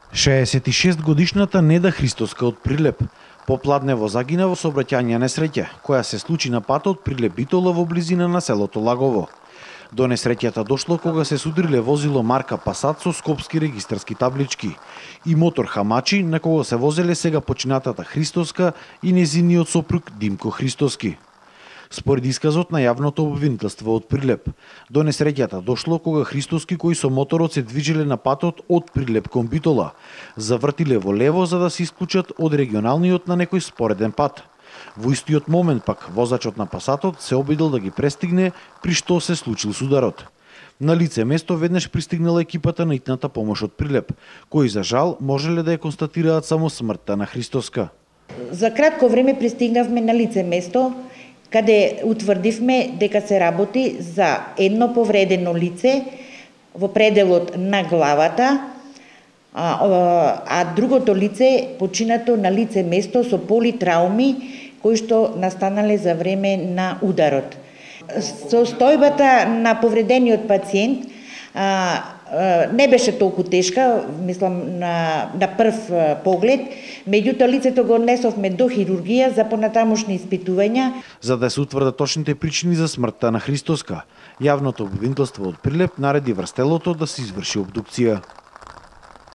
66-годишната Неда Христоска од Прилеп попладнево загина во сообраќајна несреќа, која се случи на патот Прилеп-Битола во близина на селото Лагово. До несреќата дошло кога се судриле возило марка Пасат со скопски регистарски таблички и мотор Хамачи на кого се возеле сега починатата Христоска и незиниот сопруг Димко Христоски. Според исказот на јавното обвинителство од Прилеп, до несреќата дошло кога Христоски кои со моторот се движеле на патот од Прилеп кон Битола, завртиле во лево за да се исклучат од регионалниот на некој спореден пат. Во истиот момент пак возачот на Пасатот се обидел да ги престигне, при што се случил сударот. На лице место веднаш пристигнала екипата на итната помош од Прилеп, кои за жал можеле да ја констатираат само смртта на Христоска. За кратко време пристигнавме на лице место, каде утврдивме дека се работи за едно повредено лице во пределот на главата, а другото лице починато на лице место со политрауми кои што настанале за време на ударот. Состојбата на повредениот пациент не беше толку тешка, мислам на прв поглед, меѓутоа лицето го однесовме до хирургија за понатамошни испитувања. За да се утврдат точните причини за смртта на Христоска, јавното обвинителство од Прилеп нареди врз телото да се изврши обдукција.